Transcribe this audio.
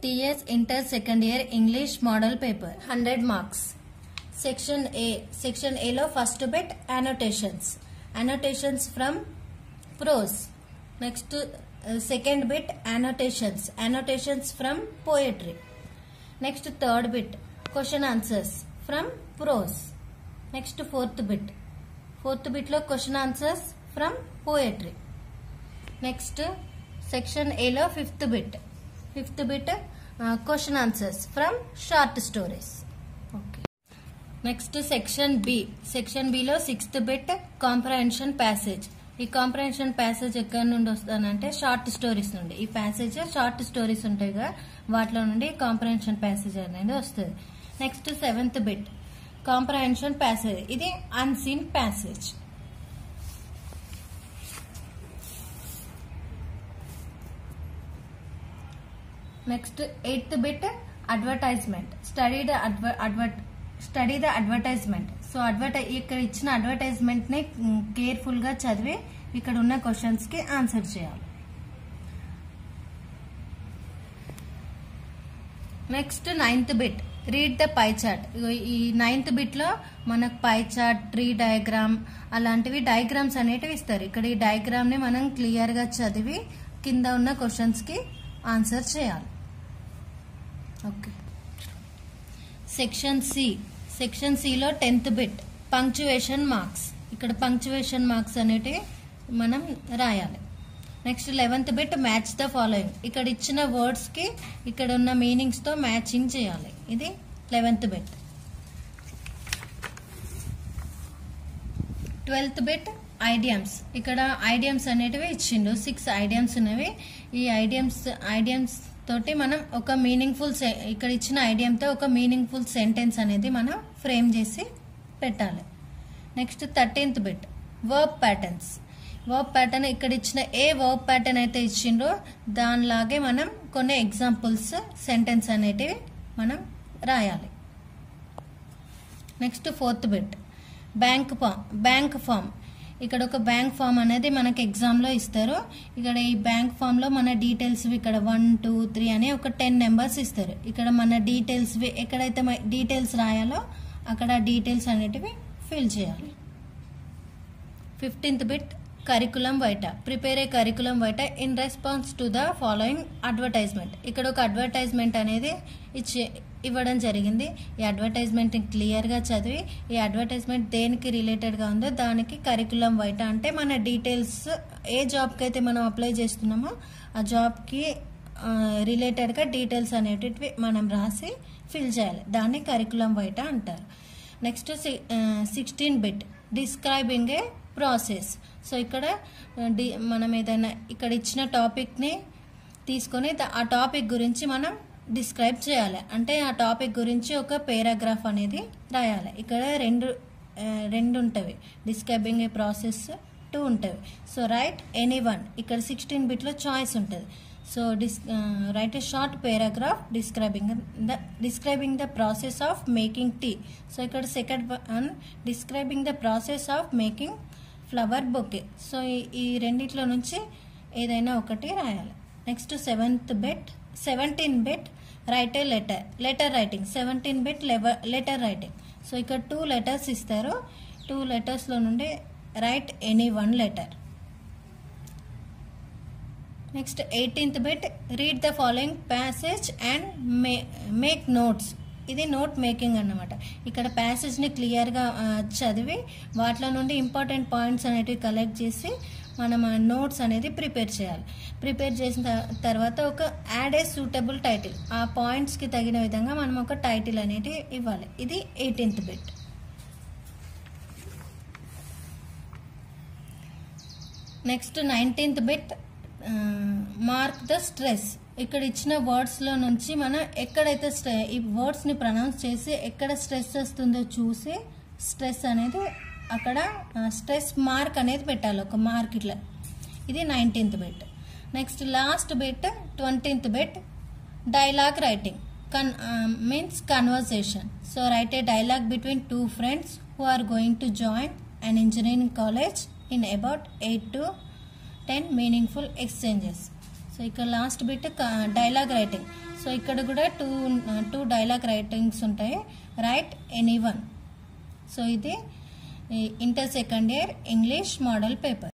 TS Inter Second Year English Model Paper 100 marks. Section A lo first bit annotations from prose. Next second bit annotations from poetry. Next third bit question answers from prose. Next fourth bit lo question answers from poetry. Next section A lo fifth bit question answers from short stories. Okay. Next section B లో sixth bit comprehension passage. ఈ comprehension passage ఎక్కడి నుండి వస్తుందంటే short stories నుండి. ఈ passage short stories ఉంటాయి కదా, వాటిలో నుండి కాంప్రహెన్షన్ ప్యాసేజ్ అనేది వస్తుంది. Next seventh bit comprehension passage, ఇది unseen passage. Next eighth bit advertisement, study the advertisement. So ఇక్కడ ఇచ్చిన అడ్వర్టైజ్మెంట్ ని కేర్ఫుల్ గా చదివి ఇక్కడ ఉన్న క్వశ్చన్స్ కి ఆన్సర్ చేయాలి. Next ninth bit read the pie chart. ఈ నైన్త్ బిట్ లో మనకు పై చార్ట్, ట్రీ డయాగ్రామ్ అలాంటివి డయాగ్రామ్స్ అనేటివి ఇస్తారు. ఇక్కడ ఈ డయాగ్రామ్ ని మనం క్లియర్ గా చదివి కింద ఉన్న క్వశ్చన్స్ కి ఆన్సర్ చేయాలి. ఓకే. సెక్షన్ సి లో 10th బిట్ పంక్చువేషన్ మార్క్స్. ఇక్కడ పంక్చువేషన్ మార్క్స్ అనేటివి మనం రాయాలి. Next 11th bit match the following. ఇక్కడ ఇచ్చిన వర్డ్స్ కి ఇక్కడ ఉన్న మీనింగ్స్ తో మ్యాచింగ్ చేయాలి. ఇది 11th బిట్. 12th bit ఐడియమ్స్. ఇక్కడ ఐడియమ్స్ అనేటివి ఇచ్చిండు, 6 ఐడియమ్స్ ఉన్నవి. ఈ ఐడియమ్స్ తోటి మనం ఒక మీనింగ్ఫుల్ ఇక్కడ ఇచ్చిన ఐడియంతో ఒక మీనింగ్ఫుల్ సెంటెన్స్ అనేది మనం ఫ్రేమ్ చేసి పెట్టాలి. Next 13th bit verb patterns. Verb pattern ఇక్కడ ఇచ్చిన ఏ వర్బ్ ప్యాటర్న్ అయితే ఇచ్చిండ్రో దానిలాగే మనం కొన్ని ఎగ్జాంపుల్స్ సెంటెన్స్ అనేటివి మనం రాయాలి. Next 4th bit bank form. ఇక్కడ ఒక బ్యాంక్ ఫామ్ అనేది మనకి ఎగ్జామ్ లో ఇస్తారు. ఇక్కడ ఈ బ్యాంక్ ఫామ్ లో మన డీటెయిల్స్ ఇక్కడ 1, 2, 3 అని ఒక 10 నెంబర్స్ ఇస్తారు. ఇక్కడ మన డీటెయిల్స్ ఎక్కడైతే డీటెయిల్స్ రాయాలో అక్కడ డీటెయిల్స్ అనేటివి ఫిల్ చేయాలి. 15th bit curriculum vitae. Prepare a curriculum vitae in response to the following advertisement. ఇక్కడ ఒక అడ్వర్టైజ్మెంట్ అనేది ఇవ్వడం జరిగింది. ఈ అడ్వర్టైజ్మెంట్ క్లియర్ గా చదివి ఈ అడ్వర్టైజ్మెంట్ దేనికి రిలేటెడ్ గా ఉందో దానికి కరికులం వైటా అంటే మన డీటెయిల్స్ ఏ జాబ్ కి అయితే మనం అప్లై చేస్తున్నామో ఆ జాబ్ కి రిలేటెడ్ గా డీటెయిల్స్ అనేటివి మనం రాసి ఫిల్ చేయాలి. దాన్ని కరికులం వైటా అంటారు. Next 16 bit describing a process. So ఇక్కడ మనం ఏదైనా ఇక్కడ ఇచ్చిన టాపిక్ ని తీసుకొని ఆ టాపిక్ గురించి మనం డిస్క్రైబ్ చేయాలి. అంటే ఆ టాపిక్ గురించి ఒక పేరాగ్రాఫ్ అనేది రాయాలి. ఇక్కడ రెండు ఉంటవి, డిస్క్రైబింగ్ ఏ ప్రాసెస్ 2 ఉంటవి. So write any one. ఇక్కడ 16 బిట్ లో చాయిస్ ఉంటుంది. So write a short paragraph describing the process of making tea. So ఇక్కడ second one describing the process of making flower bouquet. So ఈ రెండిట్లో నుంచి ఏదైనా ఒకటి రాయాలి. Next 17 bit write a letter writing. 17 bit letter writing. So ఇక్కడ 2 letters ఇస్తారు. 2 letters లో నుండి right any 1 letter. Next 18th bit read the following passage and make notes. ఇది నోట్ మేకింగ్ అన్నమాట. ఇక్కడ ప్యాసేజ్ ని క్లియర్ గా చదివి వాటిలో నుండి ఇంపార్టెంట్ పాయింట్స్ అనేటివి కలెక్ట్ చేసి మనం నోట్స్ అనేది ప్రిపేర్ చేయాలి. ప్రిపేర్ చేసిన తర్వాత ఒక యాడ్ ఏ సూటబుల్ టైటిల్. ఆ పాయింట్స్ కి తగిన విధంగా మనం ఒక టైటిల్ అనేది ఇవ్వాలి. ఇది 18th బిట్. Next 19th bit mark the stress. ఇక్కడ ఇచ్చిన వర్డ్స్ లో నుంచి మనం ఎక్కడైతే ఈ వర్డ్స్ ని ప్రొనౌన్స్ చేసి ఎక్కడ స్ట్రెస్ వస్తుందో చూసి స్ట్రెస్ అనేది అక్కడ స్ట్రెస్ మార్క్ అనేది పెట్టాలి, ఒక మార్క్ ఇట్లా. ఇది 19th బిట్. Next last bit 20th bit dialogue writing means conversation. So write a dialogue between 2 friends who are going to join an engineering college in about 8 to 10 meaningful exchanges. So ఇక్కడ last bit dialogue writing. So ఇక్కడ కూడా two dialogue writings ఉంటాయి. Write any one. So ఇది inter second year English model paper.